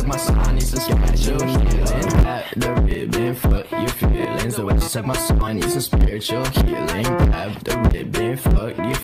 suck my soul, I need some spiritual healing. Grab the ribbon, fuck your feelings. The way she suck my soul, I need some spiritual healing. Grab the ribbon, fuck your